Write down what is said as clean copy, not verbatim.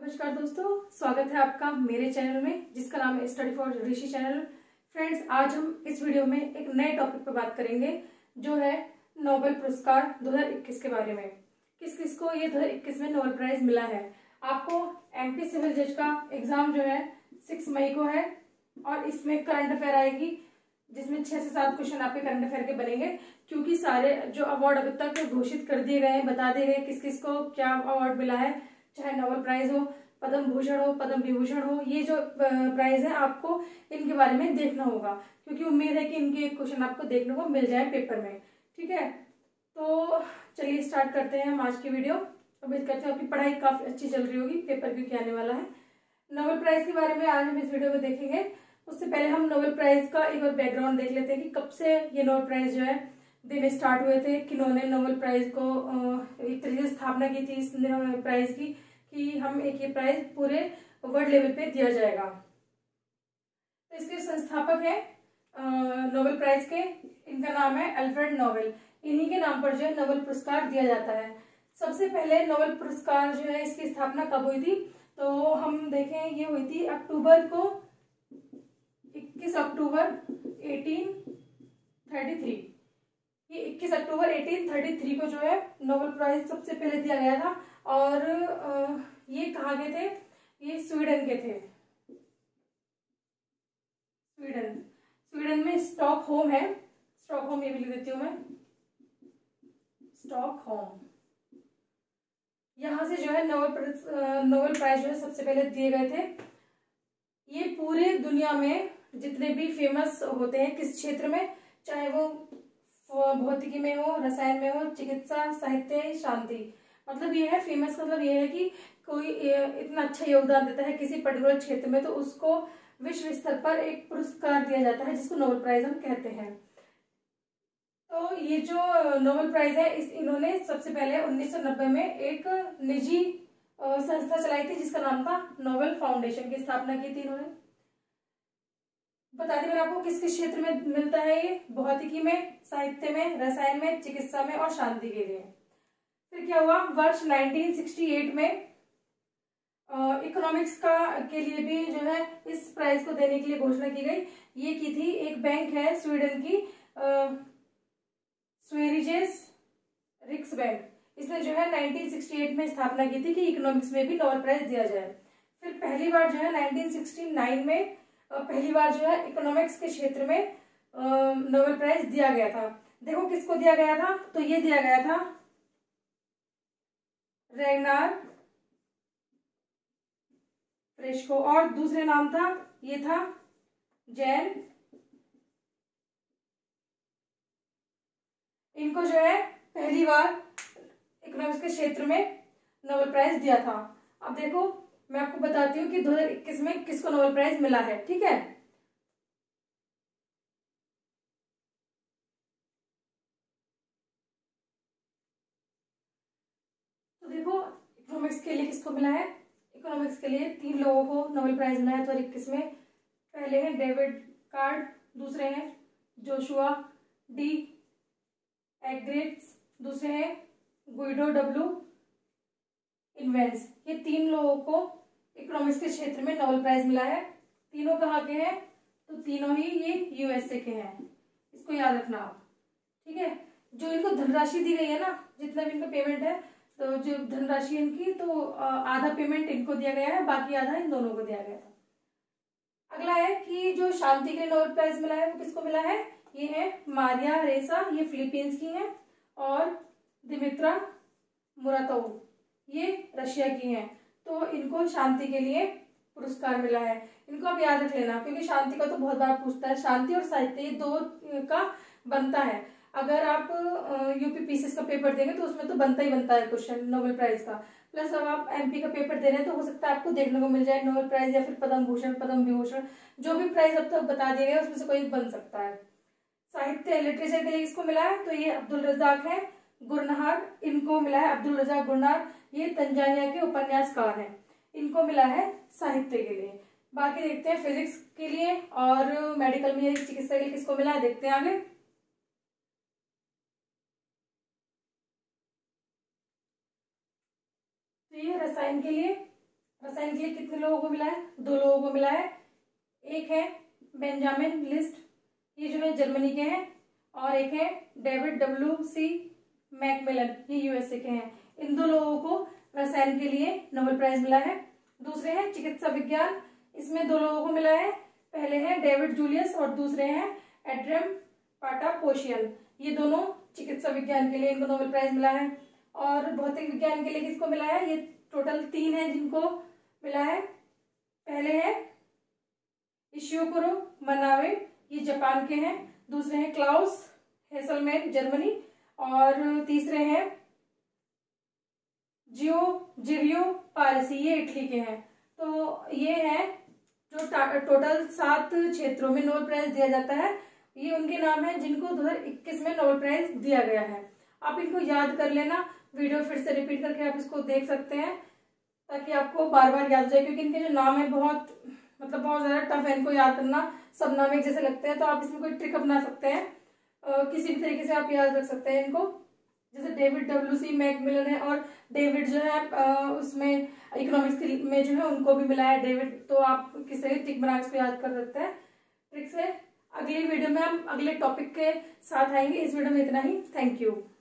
नमस्कार दोस्तों, स्वागत है आपका मेरे चैनल में जिसका नाम है study for Rishi channel. Friends, आज हम इस वीडियो में एक नए टॉपिक पर बात करेंगे जो है नोबेल पुरस्कार 2021 के बारे में। किस किस को ये 2021 में नोबेल प्राइज मिला है। आपको एमपी सिविल जज का एग्जाम जो है 6 मई को है और इसमें करंट अफेयर आएगी जिसमें 6 से 7 क्वेश्चन आपके करंट अफेयर के बनेंगे, क्योंकि सारे जो अवार्ड अभी तक घोषित कर दिए गए हैं, बता दिए गए किस किस को क्या अवार्ड मिला है, चाहे नोबेल प्राइज हो, पद्म भूषण हो, पद्म विभूषण हो। ये जो प्राइज है आपको इनके बारे में देखना होगा, क्योंकि उम्मीद है कि इनके क्वेश्चन आपको देखने को मिल जाए पेपर में। ठीक है, तो चलिए स्टार्ट करते हैं हम आज की वीडियो। उम्मीद करते हैं आपकी पढ़ाई काफी अच्छी चल रही होगी, पेपर क्योंकि आने वाला है। नोबेल प्राइज के बारे में आज हम इस वीडियो में देखेंगे। उससे पहले हम नोबेल प्राइज का एक बार बैकग्राउंड देख लेते हैं कि कब से ये नोबेल प्राइज जो है देने स्टार्ट हुए थे, किन्होंने नोबेल प्राइज को एक तरीके से स्थापना की थी इस प्राइज की, कि हम एक ये प्राइज पूरे वर्ल्ड लेवल पे दिया जाएगा। तो इसके संस्थापक है नोबेल प्राइज के, इनका नाम है अल्फ्रेड नोबेल। इन्हीं के नाम पर जो है नोबेल पुरस्कार दिया जाता है। सबसे पहले नोबेल पुरस्कार जो है इसकी स्थापना कब हुई थी, तो हम देखें ये हुई थी 21 अक्टूबर 1833। ये 21 अक्टूबर 1833 को जो है नोबेल प्राइज सबसे पहले दिया गया था। और ये कहाँ के थे, ये स्वीडन के थे। स्वीडन में स्टॉकहोम है, स्टॉकहोम ये भी लिख देती हूँ मैं, स्टॉकहोम। यहाँ से जो है नोबेल प्राइज जो है सबसे पहले दिए गए थे। ये पूरे दुनिया में जितने भी फेमस होते हैं किस क्षेत्र में, चाहे वो भौतिकी में हो, रसायन में हो, चिकित्सा, साहित्य, शांति, मतलब ये है फेमस का मतलब ये है कि कोई इतना अच्छा योगदान देता है किसी पर्टिकुलर क्षेत्र में तो उसको विश्व स्तर पर एक पुरस्कार दिया जाता है जिसको नोबेल प्राइज हम कहते हैं। तो ये जो नोबेल प्राइज है इन्होंने सबसे पहले 1990 में एक निजी संस्था चलाई थी जिसका नाम था नोबेल फाउंडेशन की स्थापना की थी इन्होंने। बता दें मैंने आपको किस किस क्षेत्र में मिलता है ये, भौतिकी में, साहित्य में, रसायन में, चिकित्सा में और शांति के लिए। फिर क्या हुआ, वर्ष 1968 में इकोनॉमिक्स के लिए भी जो है इस प्राइज को देने के लिए घोषणा की गई। ये की थी एक बैंक है स्वीडन की, स्वेरिजेस रिक्सबैंक, इसने जो है 1968 में स्थापना की थी कि इकोनॉमिक्स में भी नोबेल प्राइज दिया जाए। फिर पहली बार जो है 1969 में पहली बार जो है इकोनॉमिक्स के क्षेत्र में नोबेल प्राइज दिया गया था। देखो किसको दिया गया था, तो ये दिया गया था रेगनार फ्रेस्को, और दूसरे नाम था ये था जैन। इनको जो है पहली बार इकोनॉमिक्स के क्षेत्र में नोबेल प्राइज दिया था। अब देखो मैं आपको बताती हूँ कि 2021 में किसको नोबेल प्राइज मिला है। ठीक है, तो देखो इकोनॉमिक्स के लिए किसको मिला है। इकोनॉमिक्स के लिए 3 लोगों को नोबेल प्राइज मिला है 2021 में। पहले हैं डेविड कार्ड, दूसरे हैं जोशुआ डी एग्रेट्स, दूसरे हैं गुइडो डब्ल्यू इन्वेंस। ये 3 लोगों को इकोनॉमिक्स के क्षेत्र में नोबेल प्राइज मिला है। तीनों कहाँ के हैं, तो तीनों ही ये यूएसए के हैं, इसको याद रखना आप। ठीक है, जो इनको धनराशि दी गई है ना, जितना भी इनका पेमेंट है, तो जो धनराशि इनकी, तो आधा पेमेंट इनको दिया गया है, बाकी आधा इन दोनों को दिया गया था। अगला है कि जो शांति के लिए नोबेल प्राइज मिला है वो किसको मिला है, ये है मारिया रेसा, ये फिलीपींस की हैं, और दिमित्रा मुरातोव ये रशिया की हैं। तो इनको शांति के लिए पुरस्कार मिला है। इनको आप याद रख लेना, क्योंकि शांति का तो बहुत बार पूछता है। शांति और साहित्य ये 2 का बनता है। अगर आप यूपीपीसीएस का पेपर देंगे तो उसमें तो बनता ही बनता है क्वेश्चन नोबेल प्राइज का। प्लस अब आप एमपी का पेपर दे रहे हैं तो हो सकता है आपको देखने को मिल जाए नोबेल प्राइज या फिर पद्म भूषण, पद्म विभूषण, जो भी प्राइज अब तक बता दिए गए उसमें से कोई बन सकता है। साहित्य लिटरेचर के लिए किसको मिला है, तो ये अब्दुल रजाक है गुरनार, इनको मिला है अब्दुल रजाक गुरनार, ये तंजानिया के उपन्यासकार हैं, इनको मिला है साहित्य के लिए। बाकी देखते हैं फिजिक्स के लिए और मेडिकल में चिकित्सा के लिए किसको मिला है, देखते हैं आगे। तो ये रसायन के लिए रसायन के लिए कितने लोगों को मिला है? 2 लोगों को मिला है। एक है बेंजामिन लिस्ट, ये जो है जर्मनी के हैं, और एक है डेविड W.C. मैकमिलन, ये यूएसए के हैं। इन 2 लोगों को रसायन के लिए नोबेल प्राइज मिला है। दूसरे हैं चिकित्सा विज्ञान, इसमें 2 लोगों को मिला है। पहले हैं डेविड जूलियस और दूसरे हैं एड्रियम पाटापोशियन। ये दोनों चिकित्सा विज्ञान के लिए इनको नोबेल प्राइज मिला है। और भौतिक विज्ञान के लिए किसको मिला है? ये टोटल 3 है जिनको मिला है। पहले है इशियोकुरो मनावे, ये जापान के हैं। दूसरे हैं क्लाउस हेसलमैन, जर्मनी। और तीसरे हैं जिवियो पारसी, ये इटली के हैं। तो ये है जो टोटल 7 क्षेत्रों में नोबेल प्राइज दिया जाता है, ये उनके नाम है जिनको 2021 में नोबेल प्राइज दिया गया है। आप इनको याद कर लेना, वीडियो फिर से रिपीट करके आप इसको देख सकते हैं ताकि आपको बार बार याद हो जाए, क्योंकि इनके जो नाम है बहुत ज़्यादा टफ है इनको याद करना। सब नाम एक जैसे लगते हैं, तो आप इसमें कोई ट्रिक अपना सकते हैं, किसी भी तरीके से आप याद रख सकते हैं इनको। जैसे डेविड W.C. मैकमिलन है, और डेविड जो है उसमें इकोनॉमिक्स में जो है उनको भी मिला है डेविड, तो आप किसी तरह ट्रिक बना के इसको याद कर सकते हैं ट्रिक से। अगली वीडियो में हम अगले टॉपिक के साथ आएंगे। इस वीडियो में इतना ही। Thank you.